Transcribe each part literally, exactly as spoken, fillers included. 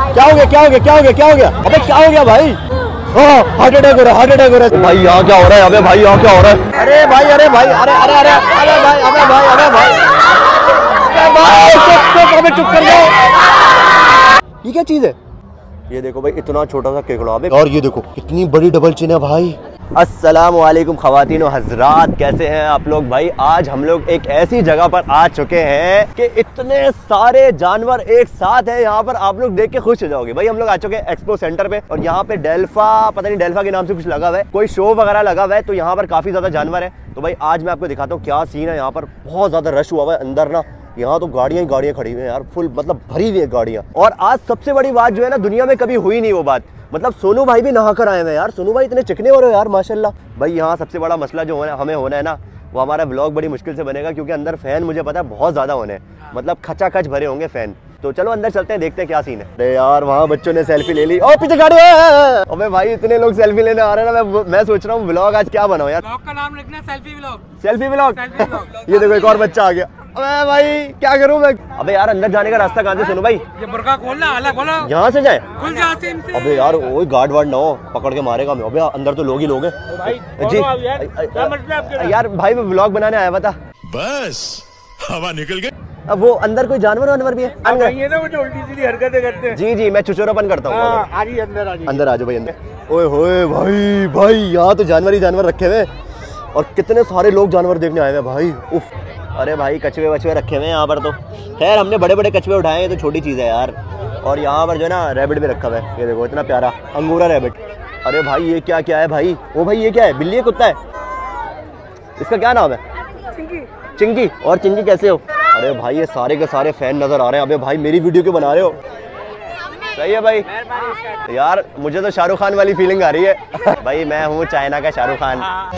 क्या हो गया क्या हो गया क्या हो गया क्या हो गया अबे क्या हो गया भाई? हार्ट अटैक हो रहा है हार्ट अटैक हो रहा है भाई। यहाँ क्या हो रहा है? अबे भाई यहाँ क्या हो रहा है? अरे भाई अरे भाई अरे अरे अरे अरे भाई अबे भाई अबे भाई अबे चुप कर जाओ। ये क्या चीज है? ये देखो भाई इतना छोटा सा केकड़ा अबे, और ये देखो कितनी बड़ी डबल चिन है भाई। अस्सलाम वालेकुम ख़वातीन व हज़रात, कैसे हैं आप लोग भाई? आज हम लोग एक ऐसी जगह पर आ चुके हैं कि इतने सारे जानवर एक साथ हैं यहाँ पर, आप लोग देख के खुश हो जाओगे भाई। हम लोग आ चुके हैं एक्सपो सेंटर पे और यहाँ पे डेल्फा, पता नहीं डेल्फा के नाम से कुछ लगा हुआ है, कोई शो वगैरह लगा हुआ है, तो यहाँ पर काफ़ी ज़्यादा जानवर है। तो भाई आज मैं आपको दिखाता हूँ क्या सीन है यहाँ पर। बहुत ज़्यादा रश हुआ हुआ है अंदर ना, यहाँ तो गाड़ियाँ ही गाड़ियाँ खड़ी हुई हैं यार, फुल मतलब भरी हुई है गाड़ियाँ। और आज सबसे बड़ी बात जो है ना, दुनिया में कभी हुई नहीं वो बात, मतलब सोनू भाई भी नहा कर आए हैं यार। सोनू भाई इतने चिकने हो रहे हो यार माशाल्लाह। भाई यहाँ सबसे बड़ा मसला जो होना हमें होना है ना, वो हमारा व्लॉग बड़ी मुश्किल से बनेगा, क्योंकि अंदर फैन मुझे पता है बहुत ज़्यादा होने हैं, मतलब खचाखच भरे होंगे फैन। तो चलो अंदर चलते हैं, देखते हैं क्या सीन है। अरे यार वहाँ बच्चों ने सेल्फी ले ली, और पीछे गाड़ी है। अबे भाई इतने लोग सेल्फी लेने आ रहे हैं ना, मैं मैं सोच रहा हूँ व्लॉग आज क्या बनाऊं यार। व्लॉग का नाम लिखना है सेल्फी व्लॉग। Selfie vlog. ये देखो एक और बच्चा आ गया। अबे भाई क्या करूं मैं? अबे यार अंदर जाने का रास्ता कहाँ से? सुनो भाई, ये बुर्का खोलना, अलग बोलो। यहाँ से जाए? खुल जा से इनसे। अबे यार वही गार्ड वार्ड ना हो, पकड़ के मारेगा। अबे अंदर तो लोग ही लोग हैं भाई। जी यार, यार भाई मैं व्लॉग बनाने आया था, बस हवा निकल गई। अब वो अंदर कोई जानवर वानवर भी है? ये ना वो जो उल्टी सीधी हरकतें करते हैं। जी जी मैं चुचोरापन करता हूँ। अंदर अंदर आ जाओ भाई अंदर। ओए होए भाई भाई यहाँ तो जानवर ही जानवर रखे हुए, और कितने सारे लोग जानवर देखने आए हैं भाई। उफ, अरे भाई कछुए वछुए रखे हुए हैं यहाँ पर। तो खैर हमने बड़े बड़े कछुए उठाए हैं, तो छोटी चीज़ है यार। और यहाँ पर जो है ना रैबिट भी रखा हुआ है, ये देखो इतना प्यारा अंगूरा रैबिट। अरे भाई ये क्या क्या है भाई? ओ भाई ये क्या है? बिल्ली है कुत्ता है? इसका क्या नाम है? चिंकी। चिंकी। और चिंकी कैसे हो? अरे भाई ये सारे के सारे फैन नजर आ रहे हैं। अबे भाई मेरी वीडियो क्यों बना रहे हो? सही है भाई यार, मुझे तो शाहरुख खान वाली फीलिंग आ रही है भाई। मैं हूँ चाइना का शाहरुख खान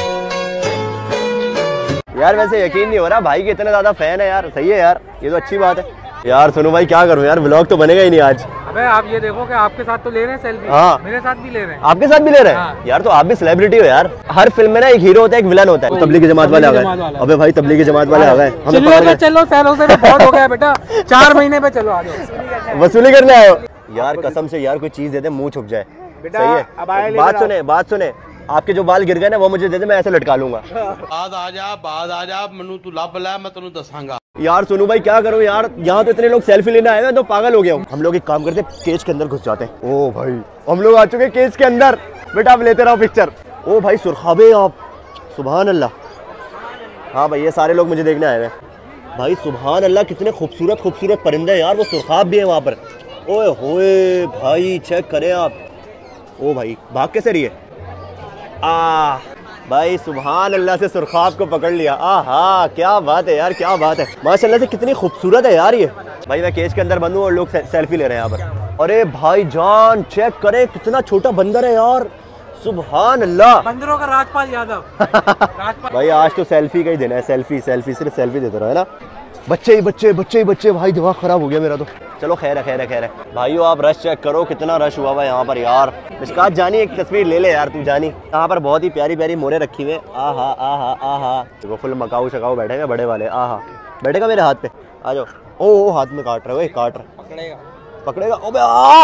यार। वैसे यकीन नहीं हो रहा भाई के इतने ज्यादा फैन है यार। सही है यार, ये तो अच्छी बात है यार। सुनो भाई क्या करूं यार, व्लॉग तो बनेगा ही नहीं आज। अबे आप ये देखो कि आपके साथ तो ले रहे हैं सेल्फी। हाँ मेरे साथ भी ले रहे हैं। आपके साथ भी ले रहे हैं? हाँ। यार तो आप भी सेलिब्रिटी हो यार। हर फिल्म में ना एक हीरो होता है एक विलन होता है। तबलीगी जमात वाले आ गए। अबे भाई तबलीगी जमात वाले आ गए। चलो चलो सैलो से बहुत हो गया बेटा, चार महीने पे चलो आ जाओ। वसूली करने आए हो यार? कसम से यार कोई चीज दे दे मुंह छुप जाए। सही है, बात सुने बात सुने, आपके जो बाल गिर गए ना वो मुझे दे दे, मैं ऐसे लटका लूंगा। बाद आ जा बाद आ जा मनु तू ला बुला, मैं तेनू दसांगा। यार सुनो भाई क्या करूं यार, यहाँ तो इतने लोग सेल्फी लेने आए हैं तो पागल हो गया हूँ। हम लोग एक काम करते हैं, केज के अंदर घुस जाते हैं। ओ भाई हम लोग आ चुके हैं केज के अंदर। बेटा आप लेते रहो पिक्चर। ओ भाई सुरखाबे आप, सुभान अल्लाह। हाँ भाई ये सारे लोग मुझे देखने आए हैं भाई। सुभान अल्लाह कितने खूबसूरत खूबसूरत परिंदे हैं यार। वो सुरखाब भी है वहाँ पर। ओए होए भाई चेक करें आप। ओ भाई भाग कैसे रही है? आ भाई सुभान अल्लाह से सुरखाब को पकड़ लिया। आहा क्या बात है यार, क्या बात है माशाल्लाह से, कितनी खूबसूरत है यार ये। भाई मैं केज के अंदर बंद हूँ और लोग से, सेल्फी ले रहे हैं यहाँ पर। अरे भाई जान चेक करें कितना छोटा बंदर है यार, सुभान अल्लाह। बंदरों का राजपाल यादव। राजपाल। भाई आज तो सेल्फी का ही दिन है, सेल्फी सेल्फी सिर्फ सेल्फी देते रहो है ना। बच्चे ही बच्चे बच्चे ही बच्चे भाई, दिमाग खराब हो गया मेरा तो। चलो खैर है खैर है खैर है भाइयों, आप रश चेक करो कितना रश हुआ हुआ है यहाँ पर यार। मिशकात जानी एक तस्वीर ले ले यार तू जानी। यहाँ पर बहुत ही प्यारी प्यारी मोरे रखी हुई। आहा आहा आहा देखो फुल मकाऊ शकाऊ बैठे हैं बड़े वाले। आहा बैठेगा मेरे हाथ पे, आ जाओ। ओ हाथ में काट रहे हो, काट रहा पकड़ेगा पकड़ेगा। ओबे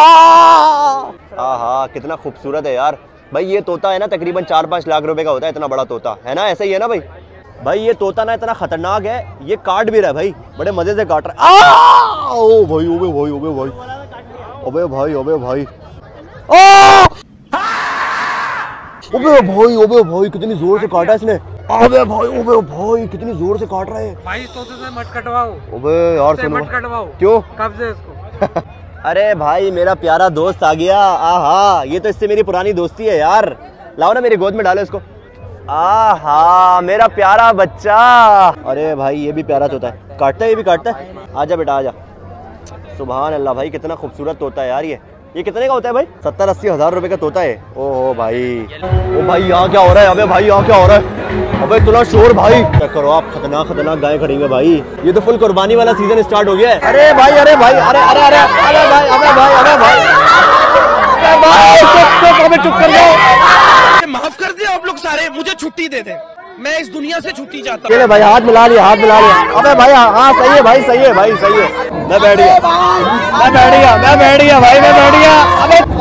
आहा कितना खूबसूरत है यार। भाई ये तोता है ना तकरीबन चार पाँच लाख रुपए का होता है, इतना बड़ा तोता है ना, ऐसा ही है ना भाई। भाई ये तोता ना इतना खतरनाक है, ये काट भी रहा है भाई, बड़े मजे से काट रहा है। ओ भाई ओबे भाई ओबे भाई ओबे भाई ओबे भाई ओबे भाई ओबे भाई कितनी जोर से काटा इसने। अबे भाई ओबे भाई कितनी जोर से काट रहा है भाई। तोते से मत कटवाओ। ओबे यार सुनो मत कटवाओ। क्यों? कब से इसको? अरे भाई मेरा प्यारा दोस्त आ गया। आहा ये तो इससे मेरी पुरानी दोस्ती है यार। लाओ ना मेरी गोद में डालो इसको। आहा मेरा प्यारा बच्चा। अरे भाई ये भी प्यारा तोता है, काटता है ये भी काटता है। आजा बेटा आजा। सुभान अल्लाह भाई कितना खूबसूरत तोता है यार। ये ये कितने का होता है भाई? सत्तर अस्सी हजार रुपए का तोता है। ओहो भाई ओ भाई यहाँ क्या हो रहा है? अबे भाई यहाँ क्या हो रहा है? अबे इतना शोर भाई। चेक करो आप, खतरनाक खतरनाक गाय खड़ी है भाई। ये तो फुल कुर्बानी वाला सीजन स्टार्ट हो गया है। अरे भाई अरे भाई अरे अरे अरे अरे भाई अबे भाई अबे भाई चुप चुप कर जाओ। माफ कर दिया आप लोग सारे, मुझे छुट्टी दे दे, मैं इस दुनिया से छुट्टी चाहता हूँ। चले भाई हाथ मिला लिया हाथ मिला लिया। अबे भाई हाँ सही है भाई सही है भाई सही है। मैं बैठ गया मैं बैठ गया मैं बैठ गया भाई मैं बैठ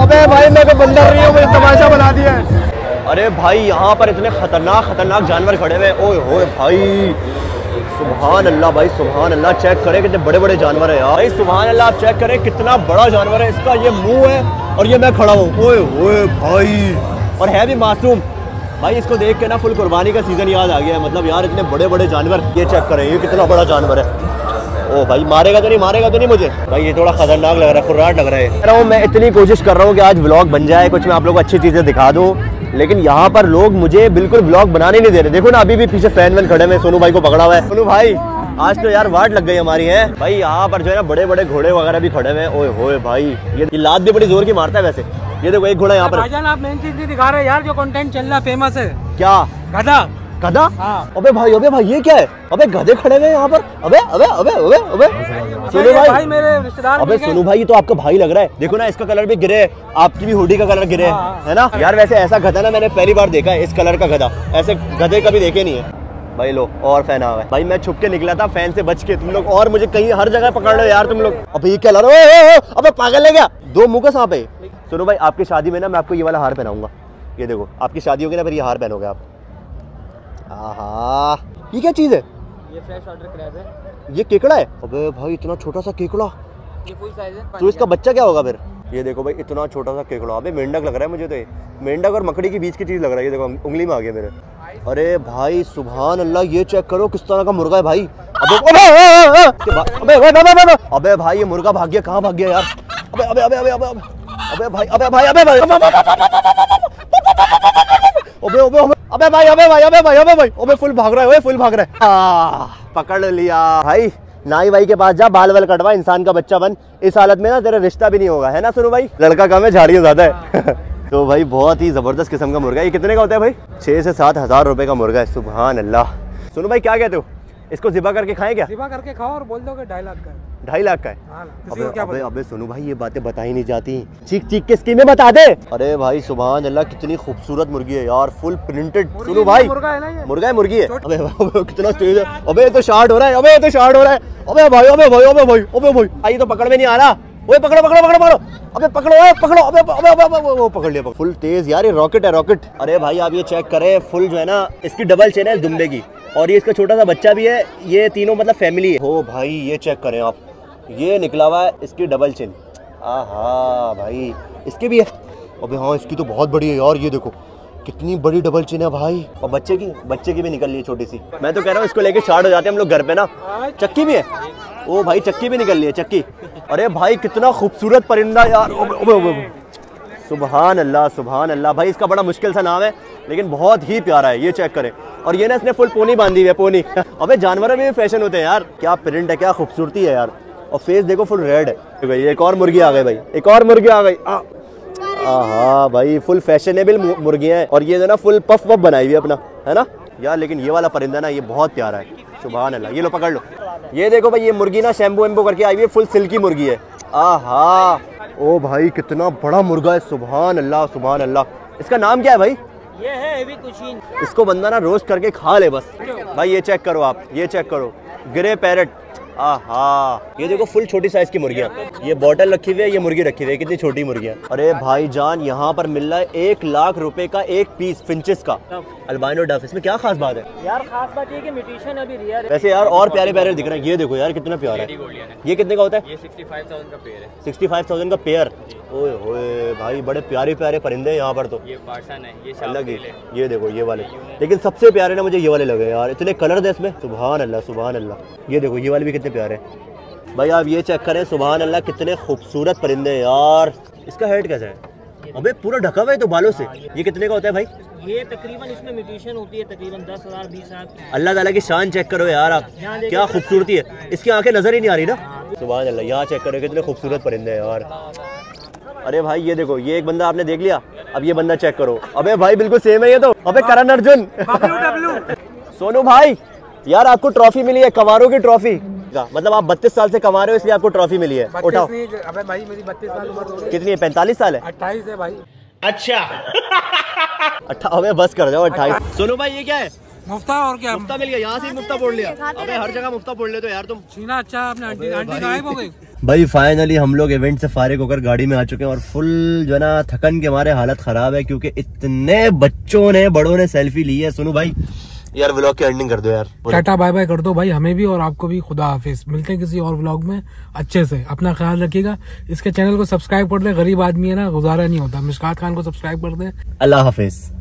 अबे भाई मैं तो बंदर नहीं हूँ, मुझे तमाशा बना दिया है। अरे भाई यहाँ पर इतने खतरनाक खतरनाक जानवर खड़े हुए, ओए होए भाई, सुभान अल्लाह भाई, सुभान अल्लाह। चेक करें कितने बड़े बड़े जानवर है यार भाई, सुभान अल्लाह। आप चेक करें कितना बड़ा जानवर है, इसका ये मुंह है और ये मैं खड़ा हूँ, ओए होए भाई, और है भी मासूम भाई। इसको देख के ना फुल कुर्बानी का सीजन याद आ गया है, मतलब यार इतने बड़े बड़े जानवर। ये चेक करें ये कितना बड़ा जानवर है। ओ भाई मारेगा तो नहीं, मारेगा तो नहीं मुझे भाई, ये थोड़ा खतरनाक लग रहा है, खुर्राट लग रहा है। कह रहा हूँ मैं इतनी कोशिश कर रहा हूँ कि आज व्लॉग बन जाए, कुछ मैं आप लोगों को अच्छी चीजें दिखा दूँ, लेकिन यहाँ पर लोग मुझे बिल्कुल व्लॉग बनाने नहीं दे रहे। देखो ना अभी भी पीछे फैन वैन खड़े में, सोनू भाई को पकड़ा हुआ है। सोनू भाई आज तो यार वाट लग गई हमारी है भाई। यहाँ पर जो है ना बड़े बड़े घोड़े वगैरह भी खड़े हुए हैं, ओए होए भाई, ये लात भी बड़ी जोर की मारता है वैसे। ये देखो एक घोड़ा यहाँ पर। भाईजान आप मेन चीज नहीं दिखा रहे यार, जो कंटेंट चल रहा फेमस है। क्या? गधा। गधा? हाँ। अबे भाई, अबे भाई ये क्या है? अबे गधे खड़े हुए हैं यहाँ पर। अबे अबे अबे अबे अबे सोनू भाई, भाई मेरे रिश्तेदार। अबे सोनू भाई ये तो आपका भाई लग रहा है। देखो ना इसका कलर भी ग्रे है, आपकी भी हुडी का कलर ग्रे है, है ना यार। वैसे ऐसा गधा ना मैंने पहली बार देखा है, इस कलर का गधा। ऐसे गधे कभी देखे नहीं है भाई। लो और फैन आ गए भाई, मैं छुप के निकला था फैन से बच के, तुम लोग और मुझे कहीं हर जगह पकड़ लो यार तुम लोग। अबे ये क्या लड़ रहे हो? अबे पागल है क्या? दो मुंह का सांप है। सोनू भाई आपकी शादी में ना मैं आपको ये वाला हार पहनाऊंगा, ये देखो आपकी शादी होगी ना फिर ये हार पहनोगे आप। आहा, ये क्या चीज है? ये फ्रेश वाटर क्रैब है। ये केकड़ा है? अबे भाई इतना छोटा सा केकड़ा, ये फुल साइज है। तो इसका बच्चा क्या होगा फिर? ये देखो भाई इतना छोटा सा केकड़ा, अबे मेंढक लग रहा है मुझे तो। ये मेंढक और मकड़ी के बीच की चीज लग रहा है, ये देखो उंगली में आ गया मेरे। अरे भाई सुभान अल्लाह, ये चेक करो किस तरह का मुर्गा है भाई। अबे अबे अबे अबे भाई ये मुर्गा भाग गया, कहाँ भाग गया यार? अबे अबे अबे अबे अबे अबे भाई, अबे भाई, अबे भाई, अबे अबे अबे भाई, अबे भाई, अबे भाई, अबे भाई, अबे फुल भाग रहा है, फुल भाग रहा है। आ, पकड़ लिया भाई। नाई भाई के पास जा, बाल वाल कटवा, इंसान का बच्चा बन। इस हालत में ना तेरा रिश्ता भी नहीं होगा, है ना सोनू भाई? लड़का कम है, झाड़ियाँ ज्यादा है। तो भाई बहुत ही जबरदस्त किस्म का मुर्गा है। ये कितने का होता है भाई? छह से सात हजार रुपए का मुर्गा है, सुभान अल्लाह। सोनू भाई क्या कहते हो, इसको ज़िबा करके खाएं क्या? ज़िबा करके खाओ और बोल दो कि ढाई लाख का है। ढाई लाख का है? हाँ, अबे अबे अबे, अबे सोनू भाई ये बातें बताई नहीं जाती, चीख चीख के स्कीमें बता दे। अरे भाई सुभान अल्लाह, कितनी खूबसूरत मुर्गी है यार, फुल प्रिंटेड। सोनू भाई मुर्गा है ना ये? मुर्गा है, मुर्गी है। अबे अबे कितना तेज है, अबे तो शार्ट हो रहा है, अबे तो शार्ट हो रहा है। अबे भाई, अबे भाई, अबे भाई, अबे भाई, आई तो पकड़ में नहीं आ रहा। ओए पकड़ो पकड़ो पकड़ो पकड़ो, अबे पकड़ो, ओए पकड़ो, अबे अबे अबे वो पकड़ लिया, फुल तेज यार, ये रॉकेट है रॉकेट। अरे भाई आप ये चेक करें, फुल जो है ना इसकी डबल चेन है दुम्बे की, और ये इसका छोटा सा बच्चा भी है, ये तीनों मतलब फैमिली है। हो भाई ये चेक करें आप, ये निकला हुआ है इसकी डबल चिन। आहा भाई इसकी भी है। अबे हाँ इसकी तो बहुत बड़ी है यार, ये देखो कितनी बड़ी डबल चिन है भाई। और बच्चे की बच्चे की भी निकल रही है छोटी सी। मैं तो कह रहा हूँ इसको लेके स्टार्ट हो जाते हैं हम लोग घर पे ना। चक्की भी है, ओ भाई चक्की भी निकल रही है, चक्की। अरे भाई कितना खूबसूरत परिंदा यार, सुभान अल्लाह सुभान अल्लाह। भाई इसका बड़ा मुश्किल सा नाम है लेकिन बहुत ही प्यारा है, ये चेक करें। और ये ना इसने फुल पोनी बांधी हुई है, पोनी। अबे जानवरों में भी फैशन होते हैं यार, क्या प्रिंट है, क्या खूबसूरती है यार। और फेस देखो फुल रेड है भाई। एक और मुर्गी आ गई भाई, एक और मुर्गी आ गई। हाँ भाई फुल फैशनेबल मुर्गियाँ हैं, और ये जो ना फुल पफ वफ बनाई हुई है अपना, है ना यार। लेकिन ये वाला परिंदा ना ये बहुत प्यारा है, सुभान अल्लाह। ये लो पकड़ लो, ये देखो भाई ये मुर्गी ना शैम्पू वैम्पू करके आई हुई है, फुल सिल्की मुर्गी है। आहा ओ भाई कितना बड़ा मुर्गा है, सुभान अल्लाह सुभान अल्लाह। इसका नाम क्या है भाई? ये है हेवी कुशीन। इसको बंदा ना रोस्ट करके खा ले बस। भाई ये चेक करो आप, ये चेक करो, ग्रे पैरट। आहा ये देखो फुल छोटी साइज की मुर्गियाँ, ये बॉटल रखी हुई है, ये मुर्गी रखी हुई है, कितनी छोटी मुर्गियाँ। अरे भाई जान यहाँ पर मिल रहा है एक लाख रुपए का एक पीस फिंचेस का अल्बाइनो डफ। इसमें क्या खास बात है यार? खास बात ये कि म्यूटेशन अभी रियर है। वैसे यार और प्यारे प्यारे दिख रहे हैं, ये देखो यार कितना प्यारा है। ये कितने का होता है? ये सिक्सटी फाइव थाउजेंड का पेयर है। सिक्सटी फाइव थाउजेंड का पेयर। ओए होए भाई बड़े प्यारे प्यारे परिंदे हैं यहाँ पर तो। ये पार्सन है, ये अलग ही। ये देखो ये वाले, लेकिन सबसे प्यारे ना मुझे ये वाले लगे यार, इतने कलर है इसमें, सुभान अल्लाह सुभान अल्लाह। ये देखो ये वाले भी कितने प्यारे हैं भाई। आप ये चेक करें, सुभान अल्लाह कितने खूबसूरत परिंदे यार। इसका हेड कैसा है? अबे पूरा ढका हुआ है तो बालों से। ये कितने का होता है भाई? ये तकरीबन इसमें म्यूटेशन होती है तकरीबन दस हजार बीस हजार। अल्लाह ताला की शान चेक करो यार आप, क्या खूबसूरती है। इसकी आंखें नजर ही नहीं आ रही ना, सुभान अल्लाह। यहाँ चेक करो कितने खूबसूरत परिंदे हैं यार। अरे भाई ये देखो, ये एक बंदा आपने देख लिया, अब ये बंदा चेक करो। अबे भाई बिल्कुल सेम है ये तो। अबे करण अर्जुन। सोनू भाई यार आपको ट्रॉफी मिली है, कवारों की ट्रॉफी। मतलब आप बत्तीस साल से कमा रहे हो इसलिए आपको ट्रॉफी मिली है। उठाओ। अबे भाई मेरी बत्तीस साल उम्र। कितनी है? पैंतालीस साल है? अट्ठाईस है भाई। अच्छा अट्ठा अबे बस कर जाओ, अट्ठाईस। सोनू भाई ये क्या है? मुफ्ता। और क्या मुफ्ता मिल गया, यहाँ से ही मुफ्ता फोड़ लिया। अबे हर जगह मुफ्ता फोड़ ले तो यार तुम। सीना अच्छा आपने। आंटी आंटी गायब हो गई। भाई फाइनली हम लोग इवेंट से फारिग होकर गाड़ी में आ चुके हैं और फुल जो है ना थकन के हमारे हालत खराब है क्योंकि इतने बच्चों ने बड़ों ने सेल्फी ली है। सुनो भाई यार व्लॉग की एंडिंग कर दो यार, टाटा बाय बाय कर दो भाई, हमें भी और आपको भी। खुदा हाफिज, मिलते हैं किसी और व्लॉग में। अच्छे से अपना ख्याल रखिएगा। इसके चैनल को सब्सक्राइब कर दे, गरीब आदमी है ना, गुजारा नहीं होता। मिशकात खान को सब्सक्राइब कर दे। अल्लाह हाफिज।